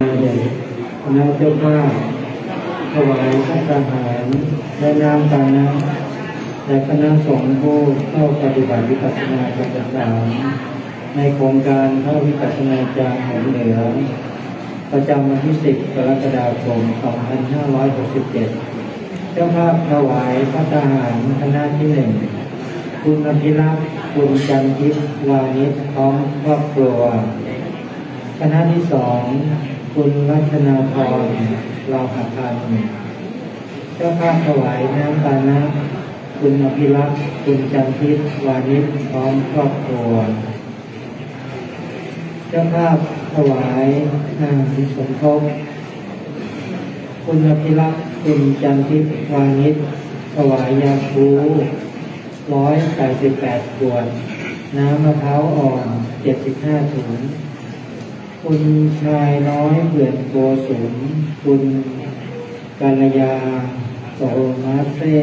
คณะเจ้าภาพถวายพระทหารและน้ำปานะและคณะสงฆ์ผู้เข้าปฏิบัติวิปัสสนากรรมฐานในโครงการเข้าวิปัสสนาจารย์แห่งเหนือประจำวันที่ 10 กรกฎาคม 2567 เจ้าภาพถวายพระทหารคณะที่ 1 คุณอภิรักษ์ คุณจันทิพย์วานิชพร้อมครอบครัวคณะที่ 2 คุณรัชนาพรลาภพันธ์เจ้าภาพถวายน้ำปานะคุณอภิรักษ์ คุณจันทิพย์วานิชพร้อมครอบครัวเจ้าภาพถวายน้ำสมทบคุณอภิรักษ์ คุณจันทิพย์วานิชถวายยาคู188 ขวดน้ำมะพร้าวอ่อน75 ถุงคุณชายน้อยเผื่อนโกสุมคุณกัลยาโสมาเซ่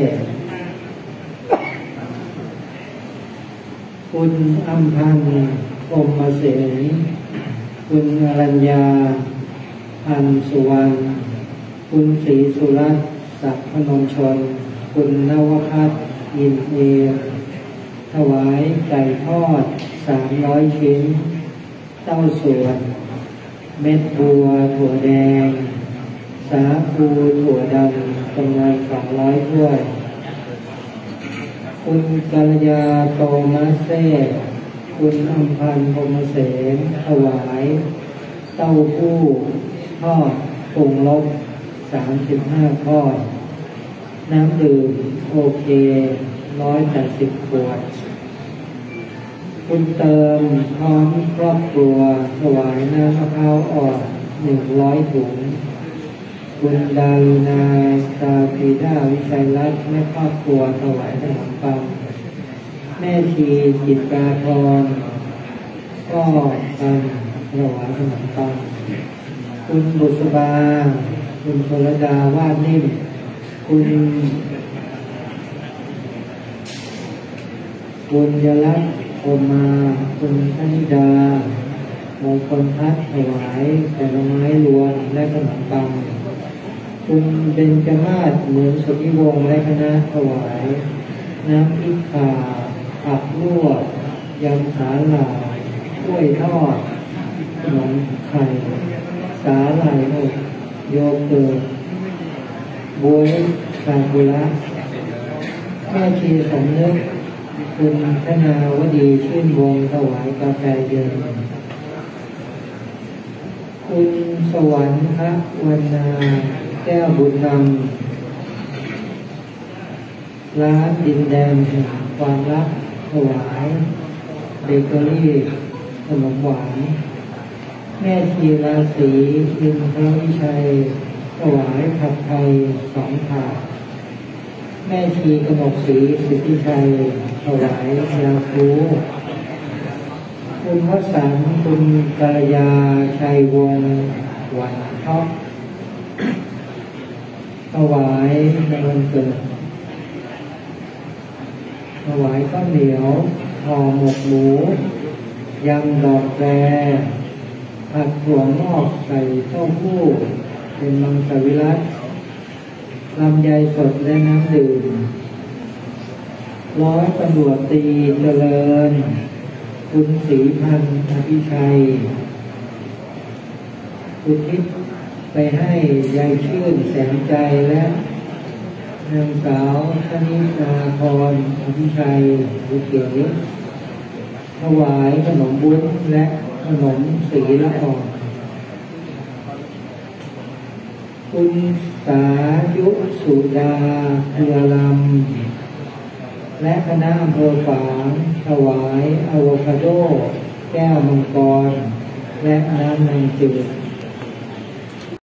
คุณอัมพันธ์พรหมเสนคุณอรัญญาพันสุวรรณคุณศรีสุรัตน์ศักดิ์พนมชนคุณนวพัฒน์ยินเอถวายไก่ทอด300 ชิ้นเต้าส่วนเม็ดบัวถั่วแดงสาคูถั่วดำจำนวน200 ถ้วยคุณกัลยาโตมาเซ่คุณอัมพันธ์พรหมเสนถวายเต้าหู้ทอดปรุงรส35 ข้อน้ำดื่มโอเค180 ขวดคุณเติมพร้อมครอบครัวถวายน้ำมะพร้าวอ่อน100 ถุงคุณดารุณาตาปีดาวิชัยรัตน์และครอบครัวถวายขนมปังแม่ชีจิตราพรก็ถวายขนมปังคุณบุษบาคุณพลดาวาดนิ่มคุณยลักษณ์โอมาคุณธนิดามงคลพัฒน์ถวายผลไม้รวมและขนมปังคุณเบญจมาศเหมือนสุทธิวงศ์และคณะถวายน้ำพริกข่าผักลวกยำสาหร่ายกล้วยทอดขนมไข่สาหร่ายอบโยเกิร์ตบวยซากุระแม่ชีสมนึกคุณธนาวดีชื่นวงถวายกาแฟเย็นคุณสวรรค์พระวรรณาแก้วบุญนำร้านดินแดนแห่งความรักถวายเบเกอรี่ขนมหวานแม่ชีราศีอินทรวิชัยถวายผัดไทย2 ถาดแม่ชีกนกศรีสิทธิชัยถวายยาคูคุณวสันต์คุณกัลยาชัยวงศ์หวันท็อปถวายในวันเกิดถวายข้าวเหนียวห่อหมกหมูยำดอกแครผัดถั่วงอกใส่เต้าหู้เป็นมังสวิรัติลำไยสดและน้ำดื่มร้อยตำรวจตรีเจริญคุณศรีพันธ์อภิชัยอุทิศไปให้ยายชื่นแสงใจและนางสาวชนิดาพรอภิชัยบุเก๋ถวายขนมบุญและขนมสีละอ่อนคุณสายุสุดาเรือลำและคณะอำเภอฝางถวายอะโวคาโดแก้วมังกรและน้ำนางจืด